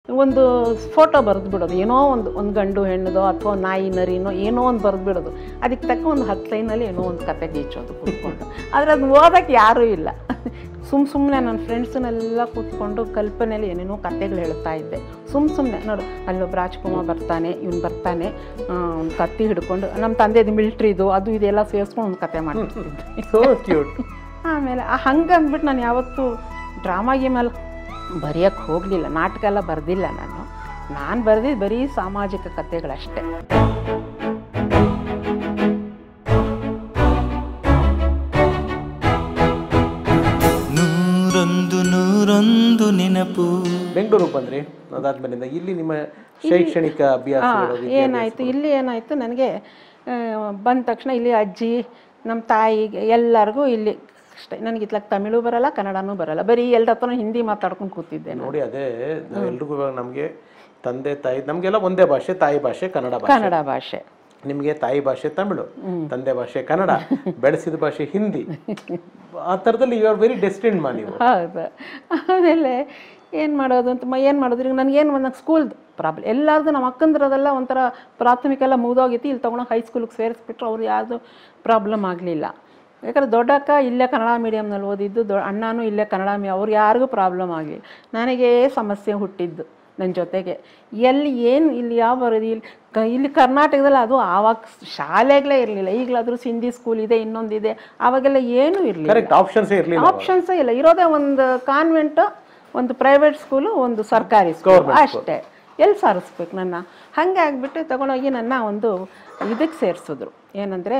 ಒಂದು ಫೋಟೋ ಬರೆದು ಬಿಡೋದು, ಏನೋ ಒಂದು ಗಂಡು ಹೆಣ್ಣುದೋ ಅಥವಾ ನಾಯಿ ನರಿನೋ ಏನೋ ಒಂದು ಬರೆದು ಬಿಡೋದು. ಅದಕ್ಕೆ ತಕ್ಕ ಒಂದು 10 ಲೈನಲ್ಲಿ ಏನೋ ಒಂದು ಕತೆ ಗೀಚೋದು ಕೂತ್ಕೊಂಡು. ಆದರೆ ಅದು ಓದೋಕ್ಕೆ ಯಾರೂ ಇಲ್ಲ. ಸುಮ್ಮನೆ ನನ್ನ ಫ್ರೆಂಡ್ಸನ್ನೆಲ್ಲ ಕೂತ್ಕೊಂಡು ಕಲ್ಪನೆಯಲ್ಲಿ ಏನೇನೋ ಕತೆಗಳು ಹೇಳ್ತಾ ಇದ್ದೆ. ಸುಮ್ಮನೆ ನೋಡು, ಅಲ್ಲೊಬ್ಬ ರಾಜ್ಕುಮಾರ್ ಬರ್ತಾನೆ, ಇವನು ಬರ್ತಾನೆ, ಒಂದು ಕತ್ತಿ ಹಿಡ್ಕೊಂಡು, ನಮ್ಮ ತಂದೆದು ಮಿಲ್ಟ್ರಿದು ಅದು ಇದೆಲ್ಲ ಸೇರಿಸ್ಕೊಂಡು ಒಂದು ಕತೆ ಮಾಡ್ತಿದ್ದೆ. ಆಮೇಲೆ ಹಂಗೆ ಅಂದ್ಬಿಟ್ಟು ನಾನು ಯಾವತ್ತೂ ಡ್ರಾಮಾಗೆ ಮೇಲೆ ಬರೆಯೋಕ್ಕೆ ಹೋಗಲಿಲ್ಲ, ನಾಟಕ ಎಲ್ಲ ಬರೆದಿಲ್ಲ. ನಾನು ಬರೆದಿದ್ದು ಬರೀ ಸಾಮಾಜಿಕ ಕಥೆಗಳಷ್ಟೇ. ನೂರೊಂದು ನೆನಪು. ಬೆಂಗಳೂರು ಬಂದ್ರಿ, ಅದಾದ್ಮೇಲಿಂದ ಇಲ್ಲಿ ನಿಮ್ಮ ಶೈಕ್ಷಣಿಕ ಅಭ್ಯಾಸ ಏನಾಯಿತು, ಇಲ್ಲಿ ಏನಾಯಿತು, ನನಗೆ ಬಂದ ತಕ್ಷಣ ಇಲ್ಲಿ ಅಜ್ಜಿ ನಮ್ಮ ತಾಯಿಗೆ ಎಲ್ಲರಿಗೂ ಇಲ್ಲಿ ಅಷ್ಟೇ. ನನಗೆ ಇತ್ಲಾಗ ತಮಿಳು ಬರಲ್ಲ, ಕನ್ನಡನೂ ಬರಲ್ಲ, ಬರೀ ಎಲ್ಲರ ಹತ್ರ ಹಿಂದಿ ಮಾತಾಡ್ಕೊಂಡು ಕೂತಿದ್ದೆ ನೋಡಿ. ಅದೇ ಎಲ್ರಿಗೂ ನಮಗೆ ತಂದೆ ತಾಯಿ ನಮಗೆಲ್ಲ ಒಂದೇ ಭಾಷೆ, ತಾಯಿ ಭಾಷೆ ಕನ್ನಡ ಭಾಷೆ. ನಿಮಗೆ ತಾಯಿ ಭಾಷೆ ತಮಿಳು, ತಂದೆ ಭಾಷೆ ಕನ್ನಡ, ಬೆಳೆಸಿದ ಭಾಷೆ ಹಿಂದಿ. ಆ ಥರದಲ್ಲಿ ಯು ಆರ್ ವೆರಿ ಡೆಸ್ಟಿನ್ಡ್ ಮಾ ನೀವು. ಹೌದು. ಆಮೇಲೆ ಏನು ಮಾಡೋದು ಅಂತ ಏನು ಮಾಡೋದು, ಈಗ ನನಗೇನು ಒಂದು ಸ್ಕೂಲ್ದು ಪ್ರಾಬ್ಲಮ್. ಎಲ್ಲರದು ನಮ್ಮ ಅಕ್ಕಂದ್ರದೆಲ್ಲ ಒಂಥರ ಪ್ರಾಥಮಿಕ ಎಲ್ಲ ಮುಗಿದೋಗಿತ್ತು. ಇಲ್ಲಿ ತೊಗೊಂಡು ಹೈಸ್ಕೂಲಿಗೆ ಸೇರಿಸ್ಬಿಟ್ರು. ಅವ್ರು ಯಾವುದು ಪ್ರಾಬ್ಲಮ್ ಆಗಲಿಲ್ಲ. ಯಾಕಂದ್ರೆ ದೊಡ್ಡಕ್ಕ ಇಲ್ಲೇ ಕನ್ನಡ ಮೀಡಿಯಮ್ನಲ್ಲಿ ಓದಿದ್ದು, ಅಣ್ಣನೂ ಇಲ್ಲೇ ಕನ್ನಡ ಅವ್ರು ಯಾರಿಗೂ ಪ್ರಾಬ್ಲಮ್ ಆಗಲಿಲ್ಲ. ನನಗೇ ಸಮಸ್ಯೆ ಹುಟ್ಟಿದ್ದು ನನ್ನ ಜೊತೆಗೆ. ಇಲ್ಲಿ ಯಾವ ಬರೋದು, ಇಲ್ಲಿ ಕರ್ನಾಟಕದಲ್ಲಿ ಅದು ಆವಾಗ ಶಾಲೆಗಳೇ ಇರಲಿಲ್ಲ. ಈಗಲಾದರೂ ಹಿಂದಿ ಸ್ಕೂಲ್ ಇದೆ, ಇನ್ನೊಂದಿದೆ. ಆವಾಗೆಲ್ಲ ಏನೂ ಇರಲಿಲ್ಲ, ಆಪ್ಷನ್ಸೇ ಇಲ್ಲ. ಇರೋದೇ ಒಂದು ಕಾನ್ವೆಂಟ್, ಒಂದು ಪ್ರೈವೇಟ್ ಸ್ಕೂಲು, ಒಂದು ಸರ್ಕಾರಿ ಸ್ಕೂಲ್ ಅಷ್ಟೇ. ಎಲ್ಲಿ ಸಾರಿಸ್ಬೇಕು ನನ್ನ? ಹಾಗೆ ಆಗಿಬಿಟ್ಟು ತಗೊಂಡೋಗಿ ನನ್ನ ಒಂದು ಇದಕ್ಕೆ ಸೇರಿಸಿದ್ರು. ಏನಂದರೆ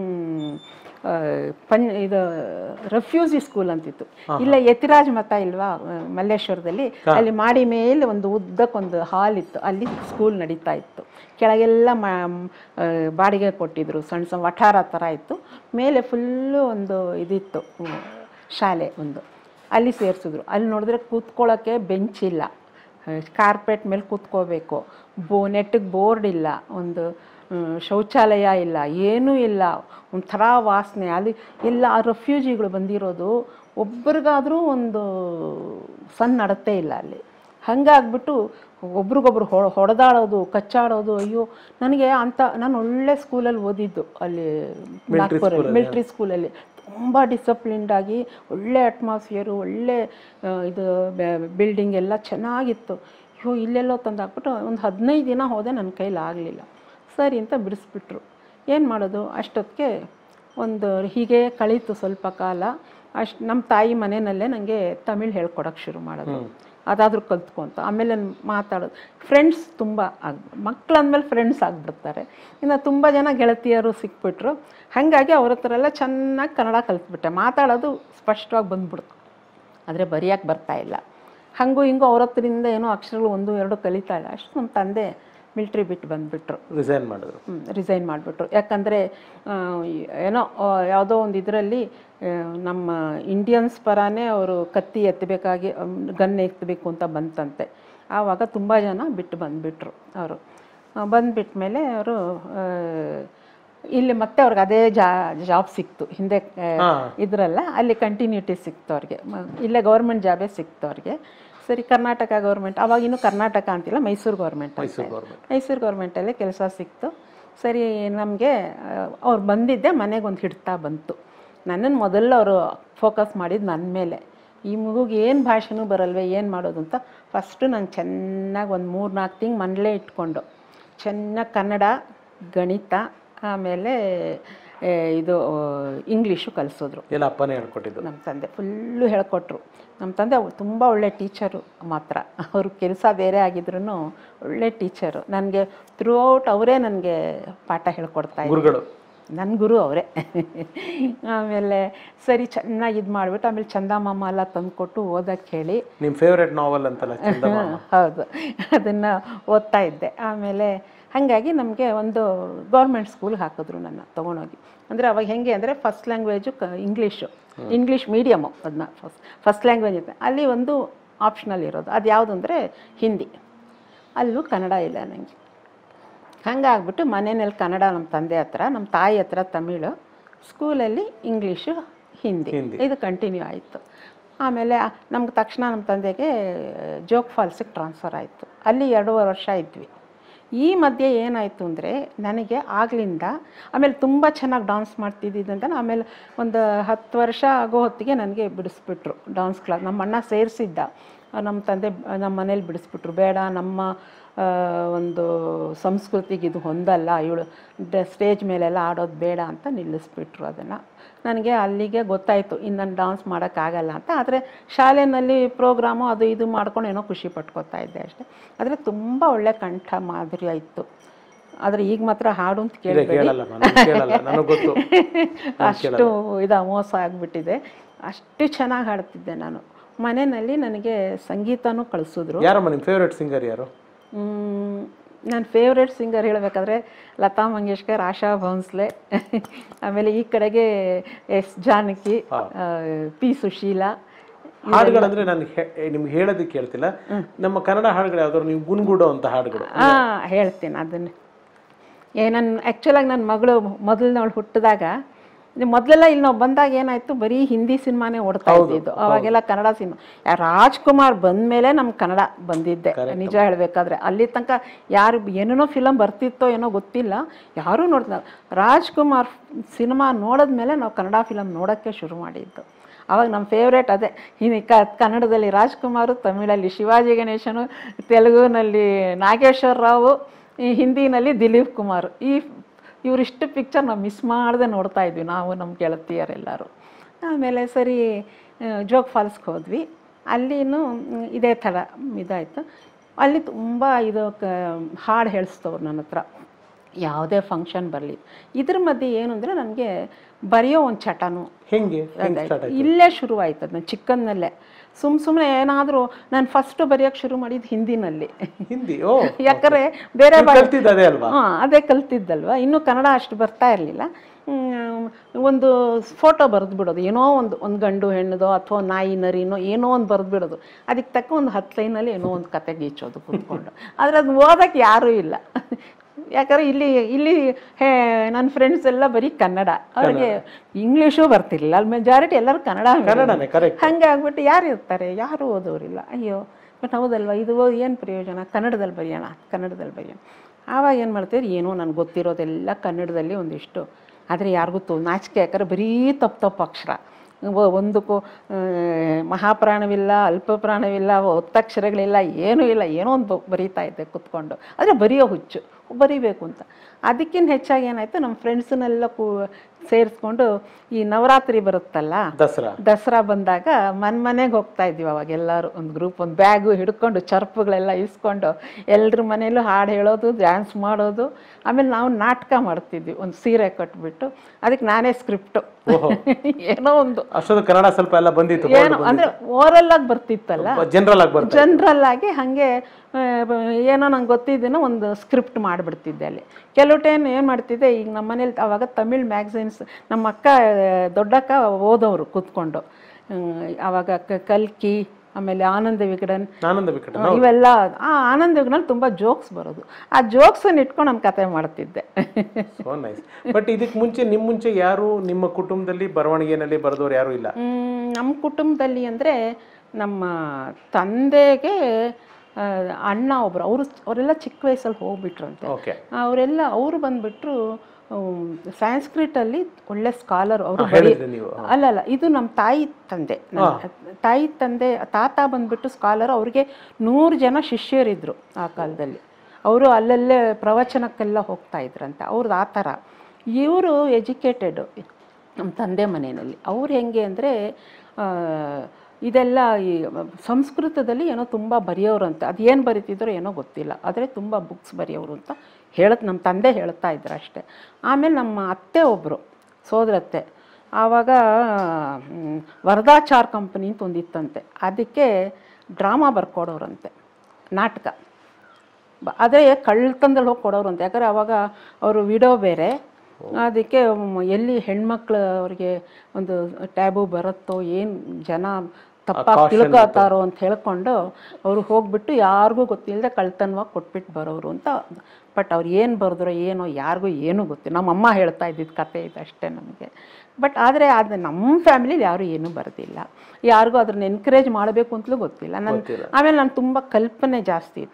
ಇದು ರೆಫ್ಯೂಜಿ ಸ್ಕೂಲ್ ಅಂತಿತ್ತು. ಇಲ್ಲ ಯತಿರಾಜ್ ಮಠ ಇಲ್ವಾ ಮಲ್ಲೇಶ್ವರದಲ್ಲಿ, ಅಲ್ಲಿ ಮಾಡಿ ಮೇಲೆ ಒಂದು ಉದ್ದಕ್ಕೊಂದು ಹಾಲ್ ಇತ್ತು. ಅಲ್ಲಿ ಸ್ಕೂಲ್ ನಡೀತಾ ಇತ್ತು. ಕೆಳಗೆಲ್ಲ ಬಾಡಿಗೆ ಕೊಟ್ಟಿದ್ರು, ಸಣ್ಣ ಸಣ್ಣ ವಠಾರ ಥರ ಇತ್ತು. ಮೇಲೆ ಫುಲ್ಲು ಒಂದು ಇದಿತ್ತು, ಶಾಲೆ ಒಂದು. ಅಲ್ಲಿ ಸೇರಿಸಿದ್ರು. ಅಲ್ಲಿ ನೋಡಿದ್ರೆ ಕೂತ್ಕೊಳ್ಳೋಕ್ಕೆ ಬೆಂಚ್ ಇಲ್ಲ, ಕಾರ್ಪೆಟ್ ಮೇಲೆ ಕೂತ್ಕೋಬೇಕು, ನೆಟ್ಟಿಗೆ ಬೋರ್ಡ್ ಇಲ್ಲ, ಒಂದು ಶೌಚಾಲಯ ಇಲ್ಲ, ಏನೂ ಇಲ್ಲ. ಒಂಥರ ವಾಸನೆ. ಅಲ್ಲಿ ಎಲ್ಲ ಆ ರೆಫ್ಯೂಜಿಗಳು ಬಂದಿರೋದು, ಒಬ್ರಿಗಾದರೂ ಒಂದು ಸಣ್ಣ ನಡತೆ ಇಲ್ಲ ಅಲ್ಲಿ. ಹಾಗಾಗ್ಬಿಟ್ಟು ಒಬ್ರಿಗೊಬ್ರು ಹೊಡೆದಾಡೋದು, ಕಚ್ಚಾಡೋದು. ಅಯ್ಯೋ, ನನಗೆ ನಾನು ಒಳ್ಳೆ ಸ್ಕೂಲಲ್ಲಿ ಓದಿದ್ದು ಅಲ್ಲಿ ನಾಗ್ಪುರಲ್ಲಿ, ಮಿಲ್ಟ್ರಿ ಸ್ಕೂಲಲ್ಲಿ. ತುಂಬ ಡಿಸಪ್ಲಿನ್ಡಾಗಿ, ಒಳ್ಳೆ ಅಟ್ಮಾಸ್ಫಿಯರು, ಒಳ್ಳೆ ಇದು ಬಿಲ್ಡಿಂಗ್ ಎಲ್ಲ ಚೆನ್ನಾಗಿತ್ತು. ಅಯ್ಯೋ, ಇಲ್ಲೆಲ್ಲೋ ತಂದಾಕ್ಬಿಟ್ಟು ಒಂದು 15 ದಿನ ಹೋದೆ. ನನ್ನ ಕೈಲಿ ಆಗಲಿಲ್ಲ. ಸರಿ ಅಂತ ಬಿಡಿಸ್ಬಿಟ್ರು. ಏನು ಮಾಡೋದು, ಅಷ್ಟೊತ್ತಿಗೆ ಒಂದು ಹೀಗೆ ಕಳೀತು ಸ್ವಲ್ಪ ಕಾಲ. ನಮ್ಮ ತಾಯಿ ಮನೆಯಲ್ಲೇ ನನಗೆ ತಮಿಳು ಹೇಳ್ಕೊಡೋಕ್ಕೆ ಶುರು ಮಾಡೋದು. ಅದಾದರೂ ಕಲ್ತ್ಕೊಂತ ಆಮೇಲೆ ಮಾತಾಡೋದು. ಫ್ರೆಂಡ್ಸ್ ತುಂಬ ಮಕ್ಕಳು ಅಂದಮೇಲೆ ಫ್ರೆಂಡ್ಸ್ ಆಗಿಬಿಡ್ತಾರೆ. ಇನ್ನು ತುಂಬ ಜನ ಗೆಳತಿಯರು ಸಿಕ್ಬಿಟ್ರು. ಹಾಗಾಗಿ ಅವ್ರ ಹತ್ರ ಎಲ್ಲ ಚೆನ್ನಾಗಿ ಕನ್ನಡ ಕಲ್ತ್ಬಿಟ್ಟೆ. ಮಾತಾಡೋದು ಸ್ಪಷ್ಟವಾಗಿ ಬಂದ್ಬಿಡ್ತು, ಆದರೆ ಬರೆಯೋಕ್ಕೆ ಬರ್ತಾಯಿಲ್ಲ. ಹಾಗೂ ಹಿಂಗೂ ಅವ್ರ ಹತ್ರದಿಂದ ಏನೋ ಅಕ್ಷರಗಳು 1, 2 ಕಲಿತಾ ಇಲ್ಲ. ಅಷ್ಟು ನಮ್ಮ ತಂದೆ ಮಿಲ್ಟ್ರಿ ಬಿಟ್ಟು ಬಂದುಬಿಟ್ರು, ರಿಸೈನ್ ಮಾಡಿಬಿಟ್ರು. ಯಾಕಂದರೆ ಏನೋ ಯಾವುದೋ ಒಂದು ಇದರಲ್ಲಿ ನಮ್ಮ ಇಂಡಿಯನ್ಸ್ ಪರಾನೇ ಅವರು ಕತ್ತಿ ಎತ್ತಬೇಕಾಗಿ, ಗನ್ ಎತ್ತಬೇಕು ಅಂತ ಬಂತಂತೆ. ಆವಾಗ ತುಂಬ ಜನ ಬಿಟ್ಟು ಬಂದುಬಿಟ್ರು. ಅವರು ಬಂದುಬಿಟ್ಟ ಮೇಲೆ ಅವರು ಇಲ್ಲಿ ಮತ್ತೆ ಅವ್ರಿಗೆ ಅದೇ ಜಾಬ್ ಸಿಕ್ತು. ಹಿಂದೆ ಇದರಲ್ಲ, ಅಲ್ಲಿ ಕಂಟಿನ್ಯೂಟಿ ಸಿಕ್ತು ಅವ್ರಿಗೆ. ಇಲ್ಲೇ ಗೌರ್ಮೆಂಟ್ ಜಾಬೇ ಸಿಕ್ತು ಅವ್ರಿಗೆ. ಸರಿ, ಕರ್ನಾಟಕ ಗೌರ್ಮೆಂಟ್, ಅವಾಗಿನ್ನೂ ಕರ್ನಾಟಕ ಅಂತಿಲ್ಲ, ಮೈಸೂರು ಗೌರ್ಮೆಂಟಲ್ಲೇ ಕೆಲಸ ಸಿಕ್ತು. ಸರಿ, ನಮಗೆ ಅವ್ರು ಬಂದಿದ್ದೆ, ಮನೆಗೆ ಒಂದು ಹಿಡ್ತಾ ಬಂತು. ನನ್ನನ್ನು ಮೊದಲು ಅವರು ಫೋಕಸ್ ಮಾಡಿದ್ದು ನನ್ನ ಮೇಲೆ. ಈ ಮಗುಗೆ ಏನು ಭಾಷೆನೂ ಬರಲ್ವೇ, ಏನು ಮಾಡೋದು ಅಂತ ಫಸ್ಟು ನಾನು ಚೆನ್ನಾಗಿ ಒಂದು 3-4 ತಿಂಗಳು ಮನೇಲೇ ಇಟ್ಕೊಂಡು ಚೆನ್ನಾಗಿ ಕನ್ನಡ, ಗಣಿತ, ಆಮೇಲೆ ಇದು ಇಂಗ್ಲೀಷು ಕಲಿಸಿದ್ರು. ಎಲ್ಲ ಅಪ್ಪನೇ ಹೇಳ್ಕೊಟ್ಟಿದ್ದು. ನಮ್ಮ ತಂದೆ ಫುಲ್ಲು ಹೇಳ್ಕೊಟ್ರು. ನಮ್ಮ ತಂದೆ ತುಂಬ ಒಳ್ಳೆ ಟೀಚರು ಮಾತ್ರ. ಅವರು ಕೆಲಸ ಬೇರೆ ಆಗಿದ್ರು ಒಳ್ಳೆ ಟೀಚರು. ನನಗೆ ಥ್ರೂಔಟ್ ಅವರೇ ನನಗೆ ಪಾಠ ಹೇಳ್ಕೊಡ್ತಾ ಇದ್ರು. ನನ್ನ ಗುರು ಅವರೇ. ಆಮೇಲೆ ಸರಿ, ಚೆನ್ನಾಗಿ ಇದು ಮಾಡಿಬಿಟ್ಟು ಆಮೇಲೆ ಚಂದಮಾಮ ಎಲ್ಲ ತಂದುಕೊಟ್ಟು ಓದಕ್ಕೆ ಹೇಳಿ. ನಿಮ್ಮ ಫೇವ್ರೆಟ್ ನಾವೆಲ್ ಅಂತಲ್ಲ ಚಂದಮಾಮ? ಹೌದು, ಅದನ್ನು ಓದ್ತಾ ಇದ್ದೆ. ಆಮೇಲೆ ಹಾಗಾಗಿ ನಮಗೆ ಒಂದು ಗೌರ್ಮೆಂಟ್ ಸ್ಕೂಲ್ಗೆ ಹಾಕಿದ್ರು ನನ್ನ ತೊಗೊಂಡೋಗಿ. ಅಂದರೆ ಅವಾಗ ಹೆಂಗೆ ಅಂದರೆ ಫಸ್ಟ್ ಲ್ಯಾಂಗ್ವೇಜು ಇಂಗ್ಲೀಷ್ ಮೀಡಿಯಮು. ಅದನ್ನ ಫಸ್ಟ್ ಲ್ಯಾಂಗ್ವೇಜ್ ಇದೆ. ಅಲ್ಲಿ ಒಂದು ಆಪ್ಷನಲ್ ಇರೋದು, ಅದು ಯಾವುದು ಅಂದರೆ ಹಿಂದಿ. ಅಲ್ಲೂ ಕನ್ನಡ ಇಲ್ಲ ನನಗೆ. ಹಂಗಾಗ್ಬಿಟ್ಟು ಮನೆಯಲ್ಲಿ ಕನ್ನಡ ನಮ್ಮ ತಂದೆ ಹತ್ರ, ನಮ್ಮ ತಾಯಿ ಹತ್ರ ತಮಿಳು, ಸ್ಕೂಲಲ್ಲಿ ಇಂಗ್ಲೀಷು, ಹಿಂದಿ ಇದು ಕಂಟಿನ್ಯೂ ಆಯಿತು. ಆಮೇಲೆ ನಮ್ಗೆ ತಕ್ಷಣ ನಮ್ಮ ತಂದೆಗೆ ಜೋಗ್ ಫಾಲ್ಸಿಗೆ ಟ್ರಾನ್ಸ್ಫರ್ ಆಯಿತು. ಅಲ್ಲಿ 2.5 ವರ್ಷ ಇದ್ವಿ. ಈ ಮಧ್ಯೆ ಏನಾಯಿತು ಅಂದರೆ ನನಗೆ ಆಗಲಿಂದ ಆಮೇಲೆ ತುಂಬ ಚೆನ್ನಾಗಿ ಡಾನ್ಸ್ ಮಾಡ್ತಿದ್ದಿದ್ದಂತ ಆಮೇಲೆ ಒಂದು 10 ವರ್ಷ ಆಗೋ ಹೊತ್ತಿಗೆ ನನಗೆ ಬಿಡಿಸ್ಬಿಟ್ರು ಡಾನ್ಸ್ ಕ್ಲಾಸ್. ನಮ್ಮ ಅಣ್ಣ ಸೇರಿಸಿದ್ದ, ನಮ್ಮ ತಂದೆ ನಮ್ಮ ಮನೇಲಿ ಬಿಡಿಸ್ಬಿಟ್ರು. ಬೇಡ, ನಮ್ಮ ಒಂದು ಸಂಸ್ಕೃತಿಗೆ ಇದು ಹೊಂದಲ್ಲ, ಇವಳು ಸ್ಟೇಜ್ ಮೇಲೆಲ್ಲ ಆಡೋದು ಬೇಡ ಅಂತ ನಿಲ್ಲಿಸ್ಬಿಟ್ರು ಅದನ್ನು. ನನಗೆ ಅಲ್ಲಿಗೆ ಗೊತ್ತಾಯಿತು ಇನ್ನು ನಾನು ಡಾನ್ಸ್ ಮಾಡೋಕ್ಕಾಗಲ್ಲ ಅಂತ. ಆದರೆ ಶಾಲೆಯಲ್ಲಿ ಪ್ರೋಗ್ರಾಮು ಅದು ಇದು ಮಾಡ್ಕೊಂಡು ಏನೋ ಖುಷಿ ಪಟ್ಕೋತಾ ಇದ್ದೆ ಅಷ್ಟೇ. ಆದರೆ ತುಂಬ ಒಳ್ಳೆ ಕಂಠ ಮಾಧುರ್ಯ ಇತ್ತು. ಆದರೆ ಈಗ ಮಾತ್ರ ಹಾಡು ಅಂತ ಕೇಳಬೇಡಿ, ಅಷ್ಟು ಮೋಸ ಆಗಿಬಿಟ್ಟಿದೆ. ಅಷ್ಟು ಚೆನ್ನಾಗಿ ಹಾಡ್ತಿದ್ದೆ ನಾನು. ಮನೆಯಲ್ಲಿ ನನಗೆ ಸಂಗೀತನೂ ಕಳಿಸಿದ್ರು. ಯಾರಮ್ಮ ನಿಮ್ಮ ಫೇವ್ರೆಟ್ ಸಿಂಗರ್ ಯಾರು? ನನ್ನ ಫೇವ್ರೆಟ್ ಸಿಂಗರ್ ಹೇಳಬೇಕಾದ್ರೆ ಲತಾ ಮಂಗೇಶ್ಕರ್, ಆಶಾ ಭೋನ್ಸ್ಲೆ, ಆಮೇಲೆ ಈ ಕಡೆಗೆ ಎಸ್ ಜಾನಕಿ, ಪಿ ಸುಶೀಲಾ. ಹಾಡುಗಳಂದ್ರೆ ನಾನು ನಿಮ್ಗೆ ಹೇಳೋದಕ್ಕೆ ಹೇಳ್ತಿಲ್ಲ, ನಮ್ಮ ಕನ್ನಡ ಹಾಡುಗಳು ಯಾವ್ದಾದ್ರು ನೀವು ಗುನ್ಗುಡೋ ಅಂತ ಹಾಡುಗಳು? ಹೇಳ್ತೀನಿ ಅದನ್ನು. ನನ್ನ ಆ್ಯಕ್ಚುಲಾಗಿ ನನ್ನ ಮಗಳು ಮೊದಲನವಳು ಹುಟ್ಟಿದಾಗ ಮೊದಲೆಲ್ಲ ಇಲ್ಲಿ ನಾವು ಬಂದಾಗ ಏನಾಯಿತು, ಬರೀ ಹಿಂದಿ ಸಿನಿಮಾನೇ ಓಡ್ತಾ ಇದ್ದಿದ್ದು. ಅವಾಗೆಲ್ಲ ಕನ್ನಡ ಸಿನಿಮಾ. ರಾಜ್ಕುಮಾರ್ ಬಂದಮೇಲೆ ನಮ್ಮ ಕನ್ನಡ ಬಂದಿದ್ದೆ ನಿಜ ಹೇಳಬೇಕಾದ್ರೆ. ಅಲ್ಲಿ ತನಕ ಯಾರು ಏನೇನೋ ಫಿಲಮ್ ಬರ್ತಿತ್ತೋ ಏನೋ ಗೊತ್ತಿಲ್ಲ, ಯಾರೂ ನೋಡ್ತಾ. ರಾಜ್ಕುಮಾರ್ ಸಿನಿಮಾ ನೋಡಿದ್ಮೇಲೆ ನಾವು ಕನ್ನಡ ಫಿಲಮ್ ನೋಡೋಕ್ಕೆ ಶುರು ಮಾಡಿದ್ದು. ಆವಾಗ ನಮ್ಮ ಫೇವ್ರೇಟ್ ಅದೇ. ಕನ್ನಡದಲ್ಲಿ ರಾಜ್ಕುಮಾರು, ತಮಿಳಲ್ಲಿ ಶಿವಾಜಿ ಗಣೇಶನು, ತೆಲುಗುನಲ್ಲಿ ನಾಗೇಶ್ವರ ರಾವ್, ಈ ಹಿಂದಿನಲ್ಲಿ ದಿಲೀಪ್ ಕುಮಾರ್. ಇವರಿಷ್ಟು ಪಿಕ್ಚರ್ ನಾವು ಮಿಸ್ ಮಾಡದೆ ನೋಡ್ತಾ ಇದ್ವಿ ನಾವು, ನಮ್ಮ ಗೆಳತಿಯರೆಲ್ಲರೂ. ಆಮೇಲೆ ಸರಿ ಜೋಗ್ ಫಾಲ್ಸ್ಗೆ ಹೋದ್ವಿ. ಅಲ್ಲಿನೂ ಇದೇ ಥರ ಇದಾಯಿತು. ಅಲ್ಲಿ ತುಂಬ ಹಾಡು ಹೇಳಿಸ್ತವ್ರು ನನ್ನ ಹತ್ರ, ಯಾವುದೇ ಫಂಕ್ಷನ್ ಬರಲಿ. ಇದ್ರ ಮಧ್ಯೆ ಏನು ಅಂದರೆ ನನಗೆ ಬರೆಯೋ ಒಂದು ಚಟನು ಇಲ್ಲೇ ಶುರುವಾಯ್ತು. ಅದು ನಾನು ಚಿಕ್ಕನ್ನಲ್ಲೇ ಸುಮ್ಮನೆ ಏನಾದರೂ ನಾನು ಫಸ್ಟು ಬರೆಯೋಕ್ಕೆ ಶುರು ಮಾಡಿದ್ದು ಹಿಂದಿನಲ್ಲಿ. ಯಾಕಂದರೆ ಬೇರೆ ಅದೇ ಕಲ್ತಿದ್ದಲ್ವ, ಇನ್ನೂ ಕನ್ನಡ ಅಷ್ಟು ಬರ್ತಾ ಇರಲಿಲ್ಲ. ಒಂದು ಫೋಟೋ ಬರೆದು ಬಿಡೋದು, ಏನೋ ಒಂದು ಗಂಡು ಹೆಣ್ಣದೋ ಅಥವಾ ನಾಯಿ ನರಿನೋ ಏನೋ ಒಂದು ಬರೆದು ಬಿಡೋದು. ಅದಕ್ಕೆ ತಕ್ಕ ಒಂದು 10 ಲೈನಲ್ಲಿ ಏನೋ ಒಂದು ಕತೆ ಗೀಚೋದು ಕೂತ್ಕೊಂಡು. ಆದರೆ ಅದು ಓದೋಕ್ಕೆ ಯಾರೂ ಇಲ್ಲ. ಯಾಕಂದರೆ ಇಲ್ಲಿ ನನ್ನ ಫ್ರೆಂಡ್ಸ್ ಎಲ್ಲ ಬರೀ ಕನ್ನಡ, ಅವ್ರಿಗೆ ಇಂಗ್ಲೀಷು ಬರ್ತಿರ್ಲಿಲ್ಲ. ಅಲ್ಲಿ ಮೆಜಾರಿಟಿ ಎಲ್ಲರೂ ಕನ್ನಡ. ಹಂಗೆ ಆಗ್ಬಿಟ್ಟು ಯಾರು ಇರ್ತಾರೆ, ಯಾರು ಓದೋರಿಲ್ಲ. ಅಯ್ಯೋ ಬಟ್ ಹೌದಲ್ವ, ಇದು ಏನು ಪ್ರಯೋಜನ, ಕನ್ನಡದಲ್ಲಿ ಬರೆಯೋಣ. ಆವಾಗ ಏನು ಮಾಡ್ತೀರಿ, ಏನೋ ನನಗೆ ಗೊತ್ತಿರೋದೆಲ್ಲ ಕನ್ನಡದಲ್ಲಿ ಒಂದಿಷ್ಟು. ಆದರೆ ಯಾರಿಗೂ ನಾಚಿಕೆ, ಯಾಕಂದರೆ ಬರೀ ತಪ್ಪು ಅಕ್ಷರ. ಒಂದಕ್ಕೂ ಮಹಾಪ್ರಾಣವಿಲ್ಲ, ಅಲ್ಪ ಪ್ರಾಣವಿಲ್ಲ, ಒತ್ತಕ್ಷರಗಳಿಲ್ಲ, ಏನೂ ಇಲ್ಲ. ಏನೋ ಒಂದು ಬರೀತಾ ಇದ್ದೆ ಕೂತ್ಕೊಂಡು. ಆದರೆ ಬರೆಯೋ ಹುಚ್ಚು, ಬರೀಬೇಕು ಅಂತ. ಅದಕ್ಕಿಂತ ಹೆಚ್ಚಾಗಿ ಏನಾಯಿತು, ನಮ್ಮ ಫ್ರೆಂಡ್ಸನ್ನೆಲ್ಲ ಸೇರಿಸ್ಕೊಂಡು ಈ ನವರಾತ್ರಿ ಬರುತ್ತಲ್ಲ, ದಸರಾ ಬಂದಾಗ ಮನೆಗೆ ಹೋಗ್ತಾ ಇದ್ವಿ. ಅವಾಗ ಎಲ್ಲರೂ ಒಂದು ಗ್ರೂಪ್, ಒಂದು ಬ್ಯಾಗು ಹಿಡ್ಕೊಂಡು ಚರ್ಪುಗಳೆಲ್ಲ ಇಸ್ಕೊಂಡು ಎಲ್ಲರ ಮನೇಲೂ ಹಾಡು ಹೇಳೋದು, ಡ್ಯಾನ್ಸ್ ಮಾಡೋದು. ಆಮೇಲೆ ನಾವು ನಾಟಕ ಮಾಡ್ತಿದ್ವಿ, ಒಂದು ಸೀರೆ ಕಟ್ಬಿಟ್ಟು. ಅದಕ್ಕೆ ನಾನೇ ಸ್ಕ್ರಿಪ್ಟು, ಏನೋ ಒಂದು ಕನ್ನಡ ಸ್ವಲ್ಪ ಎಲ್ಲ ಬಂದಿತ್ತು, ಏನೋ ಅಂದರೆ ಓರಲ್ ಆಗಿ ಬರ್ತಿತ್ತಲ್ಲ, ಜನರಲ್ ಆಗಿ ಹಾಗೆ ಏನೋ ನಂಗೆ ಗೊತ್ತಿದ್ದೇನೋ ಒಂದು ಸ್ಕ್ರಿಪ್ಟ್ ಮಾಡಿಬಿಡ್ತಿದ್ದೆ. ಅಲ್ಲಿ ಕೆಲವು ಟೈಮ್ ಏನು ಮಾಡ್ತಿದ್ದೆ, ಈಗ ನಮ್ಮ ಮನೇಲಿ ಆವಾಗ ತಮಿಳ್ ಮ್ಯಾಗ್ಝಿನ್ಸ್ ನಮ್ಮ ಅಕ್ಕ ದೊಡ್ಡಕ್ಕ ಓದೋರು ಕೂತ್ಕೊಂಡು. ಆವಾಗ ಕಲ್ಕಿ, ಆಮೇಲೆ ಆನಂದ ವಿಕಟನ್, ಇವೆಲ್ಲ. ಆನಂದ ವಿಕಟನ್ ತುಂಬ ಜೋಕ್ಸ್ ಬರೋದು. ಆ ಜೋಕ್ಸನ್ನು ಇಟ್ಕೊಂಡು ನಾನು ಕತೆ ಮಾಡ್ತಿದ್ದೆ. ಬಟ್ ಇದಕ್ಕೆ ಮುಂಚೆ ನಿಮ್ಮ ಮುಂಚೆ ಯಾರು ನಿಮ್ಮ ಕುಟುಂಬದಲ್ಲಿ ಬರವಣಿಗೆಯಲ್ಲಿ ಬರೆದವ್ರು ಯಾರು ಇಲ್ಲ? ನಮ್ಮ ಕುಟುಂಬದಲ್ಲಿ ಅಂದರೆ ನಮ್ಮ ತಂದೆಗೆ ಅಣ್ಣ ಒಬ್ಬರು, ಅವರೆಲ್ಲ ಚಿಕ್ಕ ವಯಸ್ಸಲ್ಲಿ ಹೋಗ್ಬಿಟ್ರಂತೆ. ಅವರು ಬಂದುಬಿಟ್ರು ಸಂಸ್ಕೃತಲ್ಲಿ ಒಳ್ಳೆ ಸ್ಕಾಲರ್ ಅವರು. ಅಲ್ಲಲ್ಲ, ಇದು ನಮ್ಮ ತಾಯಿ ತಂದೆ ತಾತ ಬಂದುಬಿಟ್ಟು ಸ್ಕಾಲರ್. ಅವ್ರಿಗೆ 100 ಜನ ಶಿಷ್ಯರಿದ್ದರು ಆ ಕಾಲದಲ್ಲಿ. ಅವರು ಅಲ್ಲಲ್ಲೇ ಪ್ರವಚನಕ್ಕೆಲ್ಲ ಹೋಗ್ತಾ ಇದ್ರಂತೆ. ಅವ್ರದ್ದು ಆ ಥರ. ಇವರು ಎಜುಕೇಟೆಡು ನಮ್ಮ ತಂದೆ ಮನೆಯಲ್ಲಿ. ಅವ್ರು ಹೆಂಗೆ ಅಂದರೆ ಇದೆಲ್ಲ ಈ ಸಂಸ್ಕೃತದಲ್ಲಿ ಏನೋ ತುಂಬ ಬರೆಯೋರು ಅಂತ. ಅದು ಏನು ಬರೀತಿದ್ರೋ ಏನೋ ಗೊತ್ತಿಲ್ಲ, ಆದರೆ ತುಂಬ ಬುಕ್ಸ್ ಬರೆಯೋರು ಅಂತ ನಮ್ಮ ತಂದೆ ಹೇಳ್ತಾ ಇದ್ರು ಅಷ್ಟೇ. ಆಮೇಲೆ ನಮ್ಮ ಅತ್ತೆ ಒಬ್ಬರು ಸೋದರತ್ತೆ, ಆವಾಗ ವರದಾಚಾರ್ ಕಂಪನಿ ಅಂತ ಒಂದಿತ್ತಂತೆ. ಅದಕ್ಕೆ ಡ್ರಾಮಾ ಬರ್ಕೊಡೋರಂತೆ, ನಾಟಕ. ಆದರೆ ಕಳ್ಳತನದಲ್ಲಿ ಹೋಗಿ ಕೊಡೋರಂತೆ. ಯಾಕಂದರೆ ಆವಾಗ ಅವರು ವಿಡೋ ಬೇರೆ. ಅದಕ್ಕೆ ಎಲ್ಲಿ ಹೆಣ್ಮಕ್ಳು ಅವ್ರಿಗೆ ಒಂದು ಟ್ಯಾಬು ಬರುತ್ತೋ, ಏನು ಜನ ತಪ್ಪಾಗಿ ತಿಳ್ಕೊತಾರೋ ಅಂತ ಹೇಳ್ಕೊಂಡು ಅವರು ಹೋಗ್ಬಿಟ್ಟು ಯಾರಿಗೂ ಗೊತ್ತಿಲ್ಲದೆ ಕಳ್ತನವಾಗಿ ಕೊಟ್ಬಿಟ್ಟು ಬರೋರು ಅಂತ. ಬಟ್ ಅವ್ರು ಏನು ಬರೆದ್ರೋ ಏನೋ ಯಾರಿಗೂ ಏನೂ ಗೊತ್ತಿಲ್ಲ. ನಮ್ಮಮ್ಮ ಹೇಳ್ತಾ ಇದ್ದಿದ್ದು ಕತೆ ಇದು ಅಷ್ಟೇ ನಮಗೆ. ಬಟ್ ಆದರೆ ಅದು ನಮ್ಮ ಫ್ಯಾಮಿಲಿಲಿ ಯಾರೂ ಏನೂ ಬರೆದಿಲ್ಲ, ಯಾರಿಗೂ ಅದನ್ನ ಎನ್ಕರೇಜ್ ಮಾಡಬೇಕು ಅಂತಲೂ ಗೊತ್ತಿಲ್ಲ. ಆಮೇಲೆ ನಾನು ತುಂಬ ಕಲ್ಪನೆ ಜಾಸ್ತಿ ಇತ್ತು.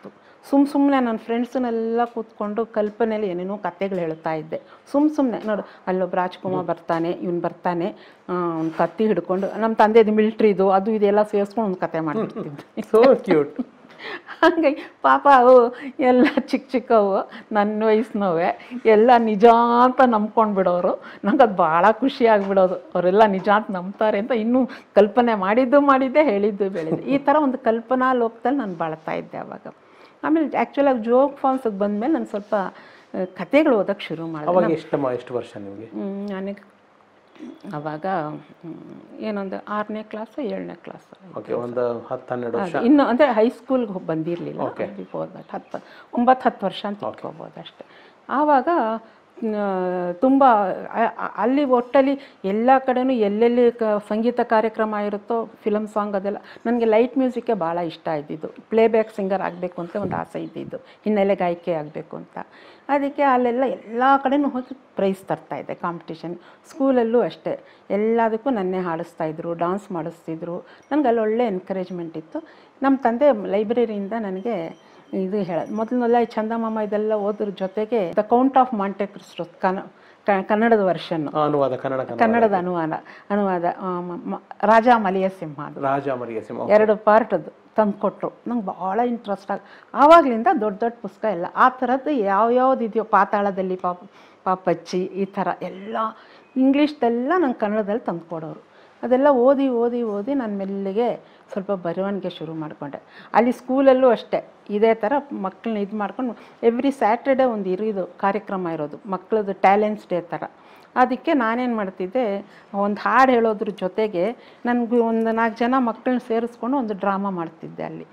ಸುಮ್ಮನೆ ನನ್ನ ಫ್ರೆಂಡ್ಸನ್ನೆಲ್ಲ ಕೂತ್ಕೊಂಡು ಕಲ್ಪನೆಯಲ್ಲಿ ಏನೇನೋ ಕತೆಗಳು ಹೇಳ್ತಾ ಇದ್ದೆ. ಸುಮ್ಮನೆ ನೋಡು, ಅಲ್ಲೊಬ್ಬ ರಾಜ್ಕುಮಾರ್ ಬರ್ತಾನೆ, ಇವನು ಬರ್ತಾನೆ, ಒಂದು ಕತ್ತಿ ಹಿಡ್ಕೊಂಡು, ನಮ್ಮ ತಂದೆದು ಮಿಲ್ಟ್ರಿದು ಅದು ಇದೆಲ್ಲ ಸೇರಿಸ್ಕೊಂಡು ಒಂದು ಕತೆ ಮಾಡ್ತಿದ್ದೆ. So cute. ಹಂಗಾಗಿ ಪಾಪ ಅವು ಎಲ್ಲ ಚಿಕ್ಕ ಚಿಕ್ಕವು, ನನ್ನ ವಯಸ್ಸಿನವೇ, ಎಲ್ಲ ನಿಜ ಅಂತ ನಂಬ್ಕೊಂಡು ಬಿಡೋರು. ನಂಗೆ ಅದು ಭಾಳ ಖುಷಿ ಆಗಿಬಿಡೋದು, ಅವರೆಲ್ಲ ನಿಜ ಅಂತ ನಂಬ್ತಾರೆ ಅಂತ. ಇನ್ನೂ ಕಲ್ಪನೆ ಮಾಡಿದ್ದೆ, ಹೇಳಿದ್ದು ಬೆಳೆದಿದ್ದೆ. ಈ ಥರ ಒಂದು ಕಲ್ಪನಾ ಲೋಕದಲ್ಲಿ ನಾನು ಬಾಳ್ತಾ ಇದ್ದೆ ಅವಾಗ. ಆಮೇಲೆ ಆ್ಯಕ್ಚುಲಾಗಿ ಜೋಗ್ ಫಾಲ್ಸಿಗೆ ಬಂದಮೇಲೆ ನಾನು ಸ್ವಲ್ಪ ಕತೆಗಳು ಓದೋಕ್ಕೆ ಶುರು ಮಾಡಿದೆ. ಅವಾಗ ಎಷ್ಟು ವರ್ಷ ನಿಮಗೆ? ನನಗೆ ಅವಾಗ ಏನೊಂದು 6ನೇ ಕ್ಲಾಸು 7ನೇ ಕ್ಲಾಸ್. ಓಕೆ, ಒಂದು 10-12 ವರ್ಷ. ಇನ್ನು ಅಂದರೆ ಹೈಸ್ಕೂಲ್ಗೆ ಬಂದಿರಲಿಲ್ಲ. ಬಿಫೋರ್ ದಟ್ 9-10 ವರ್ಷ ಅಂತ ಇಟ್ಕೋಬೋದು ಅಷ್ಟೆ. ಆವಾಗ ತುಂಬ ಅಲ್ಲಿ ಒಟ್ಟಲ್ಲಿ ಎಲ್ಲ ಕಡೆನೂ ಎಲ್ಲೆಲ್ಲಿ ಸಂಗೀತ ಕಾರ್ಯಕ್ರಮ ಇರುತ್ತೋ, ಫಿಲಮ್ ಸಾಂಗ್ ಅದೆಲ್ಲ, ನನಗೆ ಲೈಟ್ ಮ್ಯೂಸಿಕ್ಕೇ ಭಾಳ ಇಷ್ಟ ಇದ್ದಿದ್ದು. ಪ್ಲೇಬ್ಯಾಕ್ ಸಿಂಗರ್ ಆಗಬೇಕು ಅಂತ ಒಂದು ಆಸೆ ಇದ್ದಿದ್ದು, ಹಿನ್ನೆಲೆ ಗಾಯಕಿ ಆಗಬೇಕು ಅಂತ. ಅದಕ್ಕೆ ಅಲ್ಲೆಲ್ಲ ಎಲ್ಲ ಕಡೆನೂ ಹೋಗಿ ಪ್ರೈಸ್ ತರ್ತಾಯಿದ್ದೆ ಕಾಂಪಿಟೇಷನ್. ಸ್ಕೂಲಲ್ಲೂ ಅಷ್ಟೇ, ಎಲ್ಲದಕ್ಕೂ ನನ್ನೇ ಹಾಡಿಸ್ತಾಯಿದ್ರು, ಡ್ಯಾನ್ಸ್ ಮಾಡಿಸ್ತಿದ್ರು. ನನಗೆ ಅಲ್ಲಿ ಒಳ್ಳೆ ಎನ್ಕರೇಜ್ಮೆಂಟ್ ಇತ್ತು. ನಮ್ಮ ತಂದೆ ಲೈಬ್ರರಿಯಿಂದ ನನಗೆ ಇದು ಹೇಳೋದು, ಮೊದಲನೆಲ್ಲ ಈ ಚಂದಮಾಮ ಇದೆಲ್ಲ ಓದ್ರ ಜೊತೆಗೆ the count of Monte Cristo ಕನ್ನಡದ ವರ್ಷನ್ನು, ಕನ್ನಡದ ಅನುವಾದ ರಾಜ ಮಲಿಯ ಸಿಂಹ, ಅದು 2 ಪಾರ್ಟ್ ಅದು ತಂದುಕೊಟ್ರು. ನಂಗೆ ಭಾಳ ಇಂಟ್ರೆಸ್ಟ್ ಆವಾಗಲಿಂದ ದೊಡ್ಡ ಪುಸ್ತಕ ಎಲ್ಲ ಆ ಥರದ್ದು ಯಾವ್ಯಾವ್ದು ಇದೆಯೋ, ಪಾತಾಳದಲ್ಲಿ ಪಾಪಚ್ಚಿ, ಈ ಥರ ಎಲ್ಲ ಇಂಗ್ಲೀಷ್ದೆಲ್ಲ ನಂಗೆ ಕನ್ನಡದಲ್ಲಿ ತಂದುಕೊಡೋರು. ಅದೆಲ್ಲ ಓದಿ ನಾನು ಮೆಲ್ಲಿಗೆ ಸ್ವಲ್ಪ ಬರವಣಿಗೆ ಶುರು ಮಾಡಿಕೊಂಡೆ. ಅಲ್ಲಿ ಸ್ಕೂಲಲ್ಲೂ ಅಷ್ಟೇ ಇದೇ ಥರ ಮಕ್ಕಳನ್ನ ಇದು ಮಾಡ್ಕೊಂಡು ಎವ್ರಿ ಸ್ಯಾಟರ್ಡೇ ಒಂದು ಇದು ಕಾರ್ಯಕ್ರಮ ಇರೋದು, ಮಕ್ಕಳದ್ದು ಟ್ಯಾಲೆಂಟ್ಸ್ ಡೇ ಥರ. ಅದಕ್ಕೆ ನಾನೇನು ಮಾಡ್ತಿದ್ದೆ, ಒಂದು ಹಾಡು ಹೇಳೋದ್ರ ಜೊತೆಗೆ ನನಗೆ ಒಂದು 4 ಜನ ಮಕ್ಕಳನ್ನ ಸೇರಿಸ್ಕೊಂಡು ಒಂದು ಡ್ರಾಮಾ ಮಾಡ್ತಿದ್ದೆ ಅಲ್ಲಿ.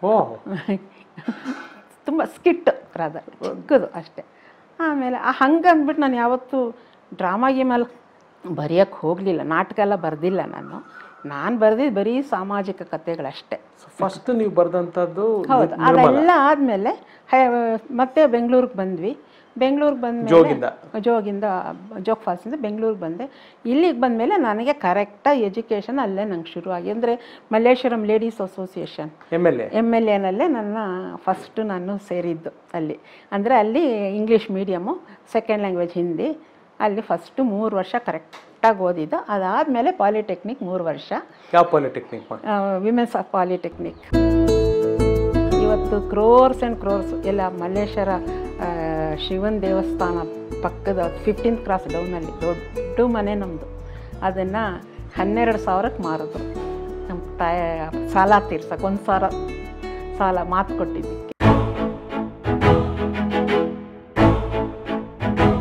ತುಂಬ ಸ್ಕಿಟ್ ರಾದ ಚಿಕ್ಕದು ಅಷ್ಟೇ. ಆಮೇಲೆ ಹಂಗೆ ಅಂದ್ಬಿಟ್ಟು ನಾನು ಯಾವತ್ತೂ ಡ್ರಾಮಾಗೆ ಮೇಲೆ ಬರೆಯೋಕ್ಕೆ ಹೋಗಲಿಲ್ಲ, ನಾಟಕ ಎಲ್ಲ ಬರೆದಿಲ್ಲ. ನಾನು ಬರೆದಿದ್ದು ಬರೀ ಸಾಮಾಜಿಕ ಕಥೆಗಳಷ್ಟೇ. ಫಸ್ಟ್ ನೀವು ಬರೆದಂಥದ್ದು? ಹೌದು. ಅದೆಲ್ಲ ಆದಮೇಲೆ ಮತ್ತೆ ಬೆಂಗಳೂರಿಗೆ ಬಂದ್ವಿ. ಬೆಂಗಳೂರಿಗೆ ಬಂದಮೇಲೆ ಜೋಗ್ ಫಾಲ್ಸಿಂದ ಬೆಂಗಳೂರಿಗೆ ಬಂದೆ. ಇಲ್ಲಿಗೆ ಬಂದಮೇಲೆ ನನಗೆ ಕರೆಕ್ಟಾಗಿ ಎಜುಕೇಷನ್ ಅಲ್ಲೇ ನಂಗೆ ಶುರು ಆಗಿ, ಅಂದರೆ Malleswaram ladies association MLA first ನಾನು ಸೇರಿದ್ದು ಅಲ್ಲಿ. ಅಂದರೆ ಅಲ್ಲಿ English medium, second language Hindi. ಅಲ್ಲಿ ಫಸ್ಟು 3 ವರ್ಷ ಕರೆಕ್ಟಾಗಿ ಓದಿದ್ದು. ಅದಾದಮೇಲೆ ಪಾಲಿಟೆಕ್ನಿಕ್ 3 ವರ್ಷ. ಯಾವ ಪಾಲಿಟೆಕ್ನಿಕ್? Women's polytechnic. ಇವತ್ತು ಕ್ರೋರ್ಸ್ ಆ್ಯಂಡ್ ಕ್ರೋರ್ಸ್ ಎಲ್ಲ ಮಲ್ಲೇಶ್ವರ ಶಿವನ ದೇವಸ್ಥಾನ ಪಕ್ಕದ 15th ಕ್ರಾಸ್ ಡೌನಲ್ಲಿ ದೊಡ್ಡ ಮನೆ ನಮ್ಮದು. ಅದನ್ನು 12,000ಕ್ಕೆ ಮಾರಿದ್ರು. ನಮ್ಮ ಸಾಲ ತೀರ್ಸಕ್ಕೆ 1,000 ಸಾಲ ಮಾತು ಕೊಟ್ಟಿದ್ದಕ್ಕೆ.